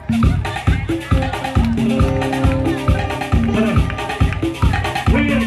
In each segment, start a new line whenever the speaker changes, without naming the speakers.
Muy bien.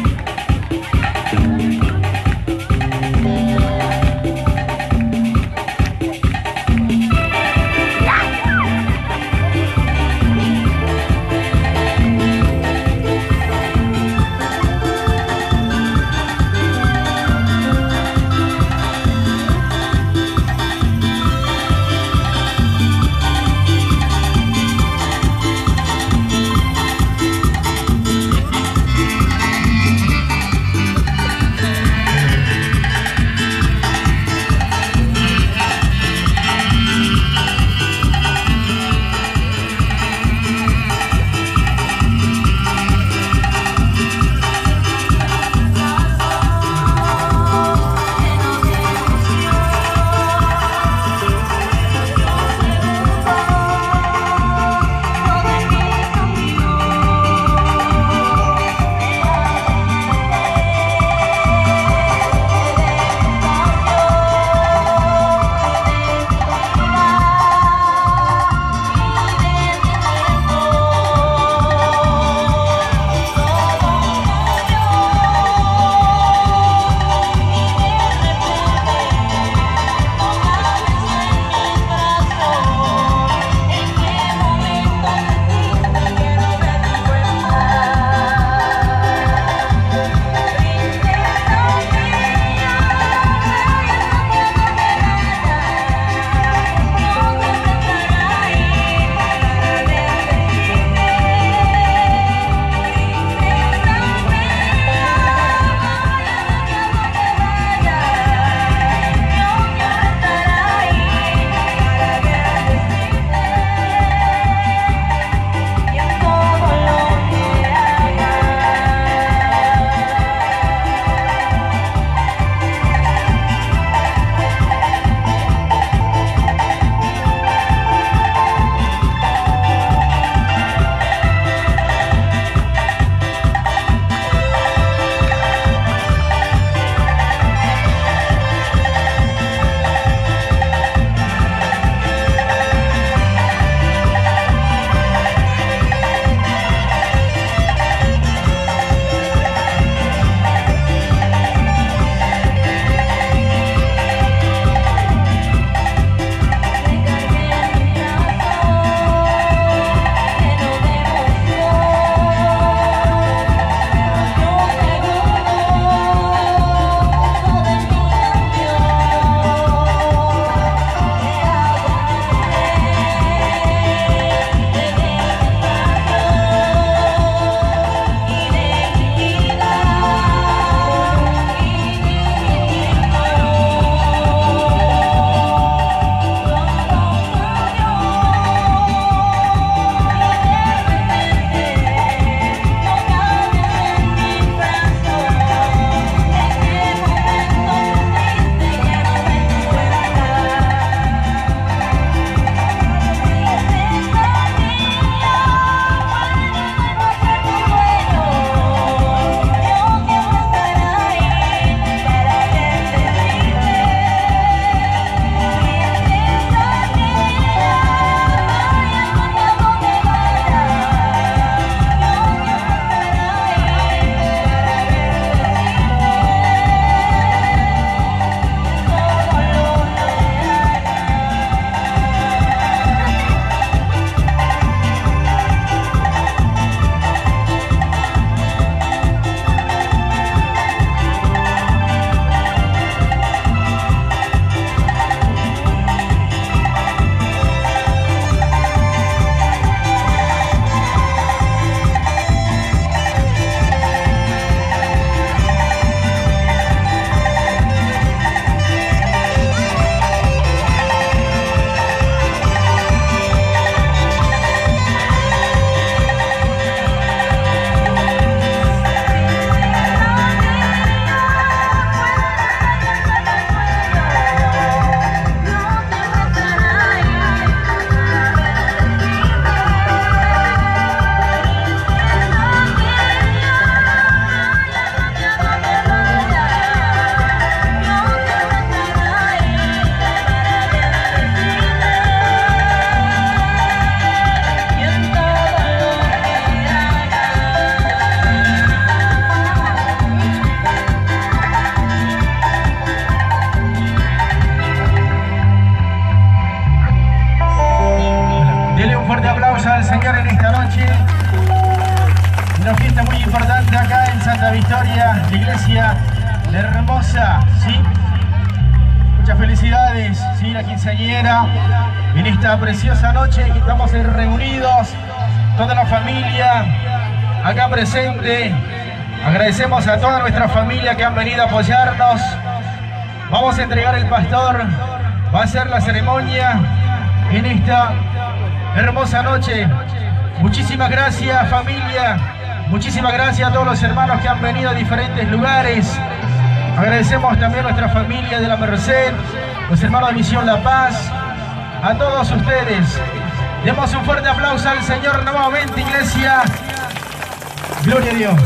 Una fiesta muy importante acá en Santa Victoria, la iglesia de Hermosa, ¿sí? Muchas felicidades, ¿sí? La quinceañera, en esta preciosa noche que estamos reunidos, toda la familia acá presente. Agradecemos a toda nuestra familia que han venido a apoyarnos. Vamos a entregar el pastor, va a ser la ceremonia en esta hermosa noche. Muchísimas gracias, familia. Muchísimas gracias a todos los hermanos que han venido a diferentes lugares. Agradecemos también a nuestra familia de la Merced, los hermanos de Misión La Paz, a todos ustedes. Demos un fuerte aplauso al Señor nuevamente, iglesia. Gloria a Dios.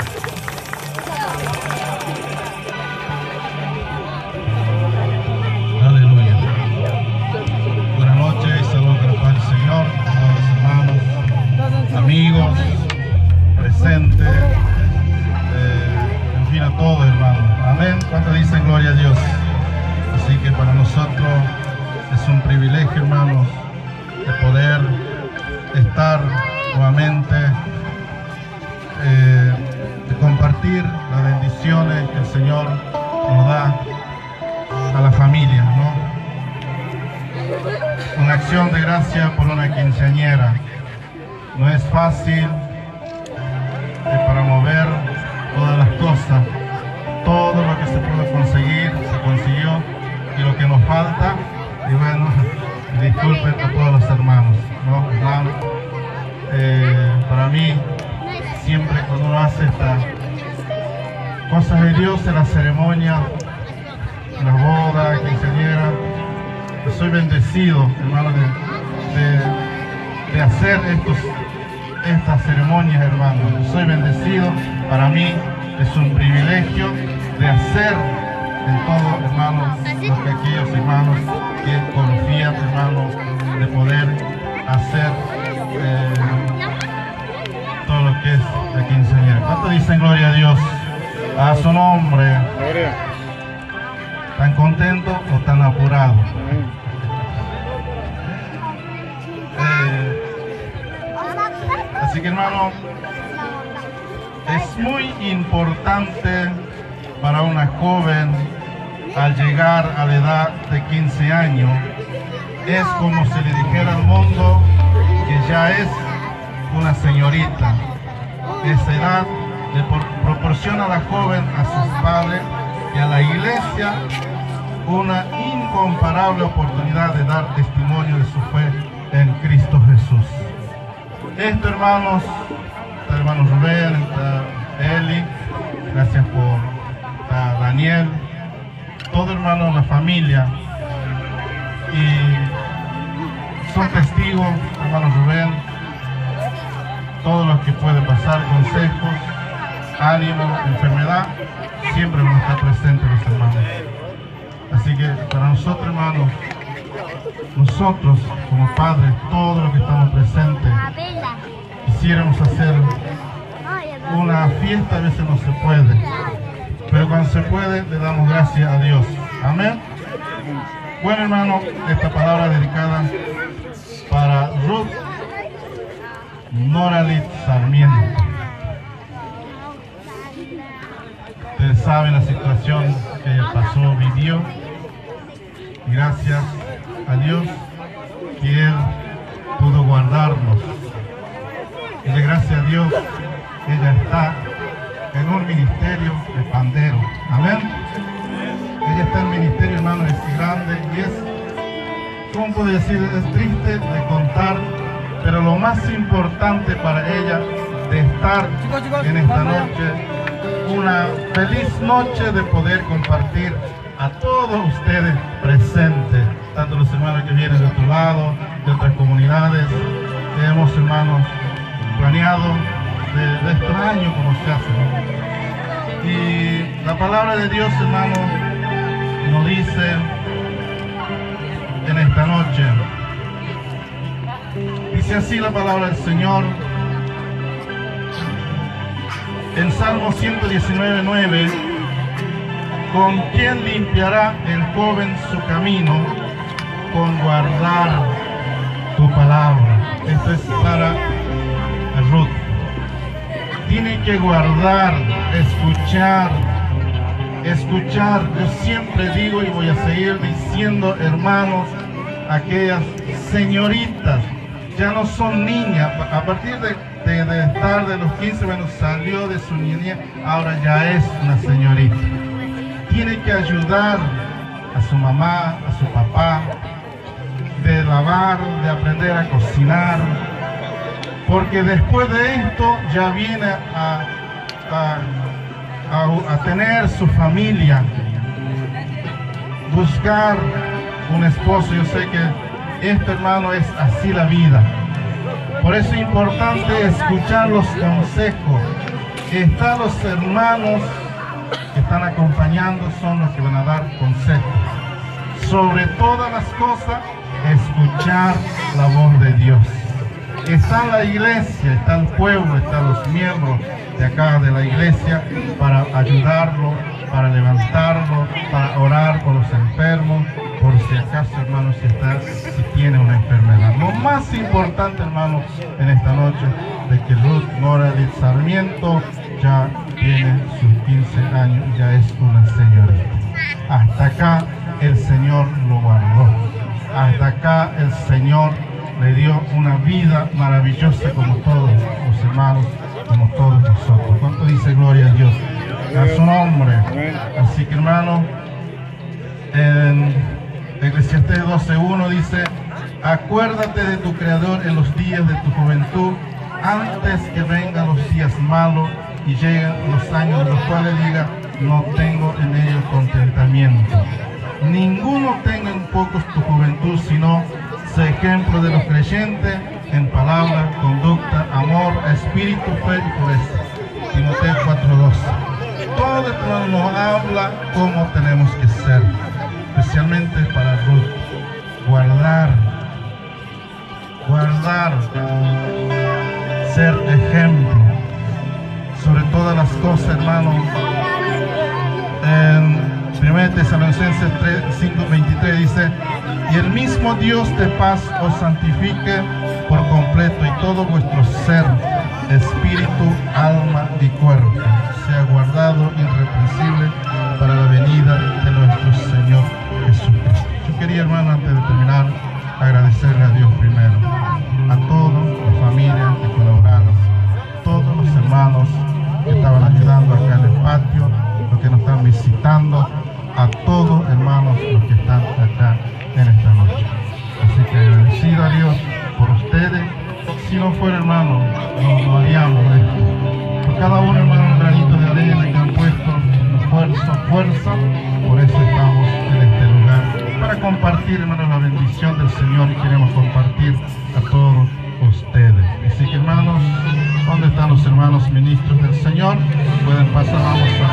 Aleluya. Buenas noches, saludos de la paz del Señor, a todos los hermanos, amigos, presentes, en fin, a todos, hermanos. Amén. ¿Cuántos dicen gloria a Dios? Así que para nosotros es un privilegio, hermanos, de poder estar nuevamente, de compartir las bendiciones que el Señor nos da a la familia, ¿no? Una acción de gracia por una quinceañera. No es fácil para mover todas las cosas. Todo lo que se pudo conseguir, se consiguió. Y lo que nos falta, y bueno, disculpen a todos los hermanos, ¿no? Hermanos, para mí, siempre cuando uno hace estas cosas de Dios en la ceremonia, en la boda, quinceañera, soy bendecido, hermano, de hacer estas ceremonias, hermano. Soy bendecido, para mí es un privilegio de hacer en todo, hermanos, lo que aquellos hermanos que confían, hermanos, de poder hacer todo lo que es la quinceañera. ¿Cuánto dicen gloria a Dios? A su nombre. ¿Están contentos o están apurados? Así que, hermano, es muy importante para una joven al llegar a la edad de 15 años. Es como si le dijera al mundo que ya es una señorita. Esa edad le proporciona a la joven, a sus padres y a la iglesia una incomparable oportunidad de dar testimonio de su fe en Cristo Jesús. Esto, hermanos, está el hermano Rubén, está Eli, gracias por Daniel, todo, hermano, la familia, y son testigos, hermano Rubén, todo lo que puede pasar, consejos, ánimo, enfermedad, siempre van a estar presentes los hermanos. Así que para nosotros, hermanos, nosotros como padres, todos los que estamos presentes, quisiéramos hacer una fiesta, a veces no se puede, pero cuando se puede le damos gracias a Dios. Amén. Bueno, hermano, esta palabra dedicada para Ruth Noralit Sarmiento. Ustedes saben la situación que ella pasó, vivió, y gracias a Dios que Él pudo guardarnos. Y de gracias a Dios ella está en un ministerio de pandero. Amén. Ella está en el ministerio, hermano, es grande y es, ¿cómo puedo decir? Es triste de contar, pero lo más importante para ella de estar en esta noche, una feliz noche de poder compartir a todos ustedes presentes, tanto los hermanos que vienen de otro lado, de otras comunidades. Hemos, hermanos, planeado de estos años como se hace, ¿no? Y la palabra de Dios, hermanos, nos dice en esta noche, dice así la palabra del Señor en Salmo 119:9: ¿con quién limpiará el joven su camino? Con guardar tu palabra. Esto es para Ruth. tienen que guardar, escuchar. Yo siempre digo y voy a seguir diciendo, hermanos, aquellas señoritas ya no son niñas. A partir de estar de los 15, bueno, salió de su niñez, ahora ya es una señorita. Tiene que ayudar a su mamá, a su papá, de lavar, de aprender a cocinar, porque después de esto ya viene a tener su familia, buscar un esposo. Yo sé que esto, hermano, es así la vida. Por eso es importante escuchar los consejos. Están los hermanos que están acompañando, son los que van a dar consejos. Sobre todas las cosas, escuchar la voz de Dios. Está la iglesia, está el pueblo, están los miembros de acá de la iglesia para ayudarlo, para levantarlo, para orar por los enfermos, por si acaso, hermano, si tiene una enfermedad. Lo más importante, hermano, en esta noche, de que Ruth Mora de Sarmiento ya tiene sus 15 años, ya es una señorita. Hasta acá el Señor lo guardó. Hasta acá el Señor le dio una vida maravillosa, como todos los hermanos, como todos nosotros. ¿Cuánto dice gloria a Dios? A su nombre. Así que, hermano, en Eclesiastés 12:1 dice: acuérdate de tu Creador en los días de tu juventud, antes que vengan los días malos y lleguen los años de los cuales diga, no tengo en ellos contentamiento. Ninguno tenga en pocos tu juventud, sino sé ejemplo de los creyentes en palabra, conducta, amor, espíritu, fe y pureza. Timoteo 4:12. Todo esto nos habla cómo tenemos que ser, especialmente para Ruth. Guardar, ser ejemplo, sobre todas las cosas, hermanos. En 1 Tesalonicenses 5:23 dice: y el mismo Dios de paz os santifique por completo, y todo vuestro ser, espíritu, alma y cuerpo sea guardado irreprensible para la venida de nuestro Señor Jesucristo. Yo quería, hermano, antes de terminar, agradecerle a Dios primero, a todos los familias que colaboraron, todos los hermanos que estaban ayudando acá en el patio, los que nos están visitando, a todos, hermanos, los que están acá en esta noche. Así que agradecido a Dios por ustedes. Si no fuera, hermano, no haríamos esto. Por cada uno, hermano, un granito de arena que han puesto fuerza. Por eso estamos en este lugar, para compartir, hermano, la bendición del Señor, y queremos compartir a todos ustedes. Así que, hermanos, ¿dónde están los hermanos ministros del Señor? Pueden pasar, vamos a